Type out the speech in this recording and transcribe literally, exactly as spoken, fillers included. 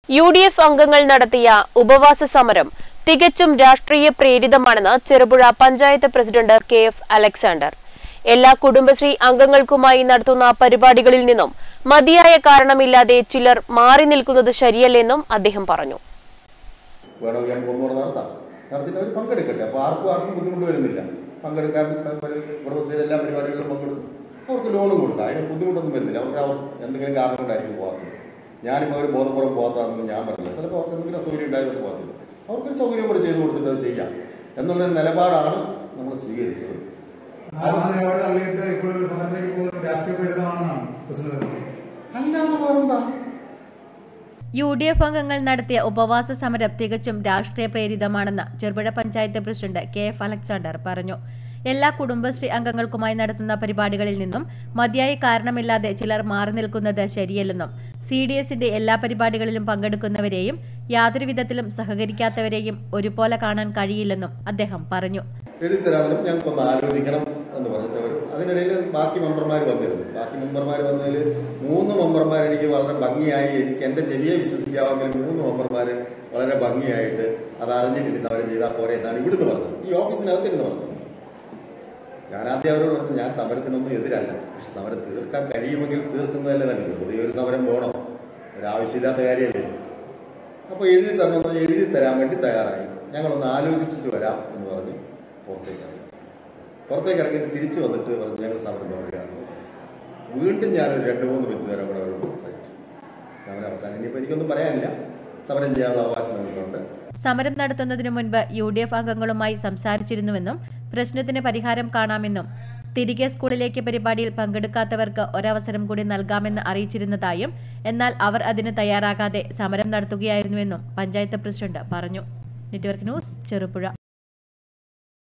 U D F അംഗങ്ങൾ നടത്തിയ ഉപവാസ സമരം തികച്ചും രാഷ്ട്രീയ പ്രേരിതമാണെന്ന് Cherupuzha panchayat president K F Alexander. എല്ലാ കുടുംബശ്രീ അംഗങ്ങൾക്കുമായി നടത്തുന്ന പരിപാടികളിൽ നിന്നും മതിയായ കാരണമില്ലാതെ ചിലർ മാറി നിൽക്കുന്നത് ശരിയല്ലെന്നും അദ്ദേഹം പറഞ്ഞു. പങ്കെടുക്കട്ടെ, അപ്പോൾ ആർക്കും ആർക്കും ബുദ്ധിമുട്ട് വരുന്നില്ല. പങ്കെടുക്കാൻ കുടുംബശ്രീയുടെ എല്ലാ പരിപാടികളിലും പങ്കെടുക്കും. അവർക്ക് ലോണും കൊടുക്കാം, അതിന് ബുദ്ധിമുട്ടൊന്നും വരുന്നില്ല. അവർക്ക് എന്തെങ്കിലും കാരണം കൊണ്ടായിരിക്കും പോകാത്തത്. ഞാനിപ്പോൾ അവർ ബോധപൂർവ്വം പോകാത്തതാണെന്ന് ഞാൻ പറഞ്ഞില്ല. ചിലപ്പോൾ അവർക്ക് എന്തെങ്കിലും സൗകര്യം ഉണ്ടായതൊക്കെ പോകത്തില്ല. അവർക്കൊരു സൗകര്യം കൂടെ ചെയ്തു കൊടുത്തിട്ട് അത് ചെയ്യാം എന്നുള്ളൊരു നിലപാടാണ് നമ്മൾ സ്വീകരിച്ചത്. അല്ലാതെ വേറെന്താ? യു ഡി എഫ് അംഗങ്ങൾ നടത്തിയ ഉപവാസ സമരം തികച്ചും രാഷ്ട്രീയ പ്രേരിതമാണെന്ന് Cherupuzha panchayat president K F Alexander പറഞ്ഞു. എല്ലാ കുടുംബശ്രീ അംഗങ്ങൾക്കുമായി നടത്തുന്ന പരിപാടികളിൽ നിന്നും മതിയായ കാരണമില്ലാതെ ചിലർ മാറി നിൽക്കുന്നത് ശരിയല്ലെന്നും സി ഡി എസിന്റെ എല്ലാ പരിപാടികളിലും പങ്കെടുക്കുന്നവരെയും യാതൊരു വിധത്തിലും സഹകരിക്കാത്തവരെയും ഒരുപോലെ കാണാൻ കഴിയില്ലെന്നും അദ്ദേഹം പറഞ്ഞു. എഴുതിത്തരാനും ഞങ്ങൾക്കൊന്ന് ആലോചിക്കണം എന്ന് പറഞ്ഞിട്ട് വരും. അതിനിടയിൽ ബാക്കി മെമ്പർമാർ വന്നിരുന്നു. ബാക്കി മെമ്പർമാർ വന്നതിൽ മൂന്ന് മെമ്പർമാർ എനിക്ക് വളരെ ഭംഗിയായി, എനിക്ക് എന്റെ ചെവിയെ വിശ്വസിക്കാമെങ്കിൽ മൂന്ന് മെമ്പർമാർ വളരെ ഭംഗിയായിട്ട് അത് അറിഞ്ഞിട്ട് സമരം ചെയ്താൽ പോരെ എന്നാണ് ഇവിടുന്ന് പറഞ്ഞത്. ഈ ഓഫീസിനകത്തിരുന്ന് പറഞ്ഞത്. ഞാൻ ആദ്യം അവരോട് പറഞ്ഞു, ഞാൻ സമരത്തിനൊന്നും എതിരല്ല, പക്ഷെ സമരം തീർക്കാൻ കഴിയുമെങ്കിൽ തീർക്കുന്നതല്ലേ നല്ലത്. പുതിയ ഒരു സമരം പോകണം, ഒരാവശ്യമില്ലാത്ത കാര്യമല്ലേ. അപ്പോൾ എഴുതി തരണം പറഞ്ഞ് എഴുതി തരാൻ വേണ്ടി തയ്യാറായി. ഞങ്ങളൊന്ന് ആലോചിച്ചിട്ട് വരാം എന്ന് പറഞ്ഞ് പുറത്തേക്ക് ഇറങ്ങി. പുറത്തേക്ക് ഇറങ്ങിയിട്ട് തിരിച്ചു വന്നിട്ട് പറഞ്ഞ് ഞങ്ങൾ സമരം തുടരുകയാണ്. വീണ്ടും ഞാനൊരു രണ്ട് മൂന്ന് മിനിറ്റ് നേരം കൂടെ അവരോട് സംസാരിച്ചു. സമരം അവസാനം ഇനിയിപ്പോൾ എനിക്കൊന്നും പറയാനില്ല, സമരം ചെയ്യാനുള്ള അവകാശം നമുക്കുണ്ട്. സമരം നടത്തുന്നതിനു മുൻപ് യു ഡി എഫ് അംഗങ്ങളുമായി സംസാരിച്ചിരുന്നുവെന്നും പ്രശ്നത്തിന് പരിഹാരം കാണാമെന്നും തിരികെ സ്കൂളിലേക്ക് പരിപാടിയിൽ പങ്കെടുക്കാത്തവർക്ക് ഒരവസരം കൂടി നൽകാമെന്ന് അറിയിച്ചിരുന്നതായും എന്നാൽ അവർ അതിന് തയ്യാറാകാതെ സമരം നടത്തുകയായിരുന്നുവെന്നും പഞ്ചായത്ത് പ്രസിഡന്റ് പറഞ്ഞു. Network news, Cherupuzha.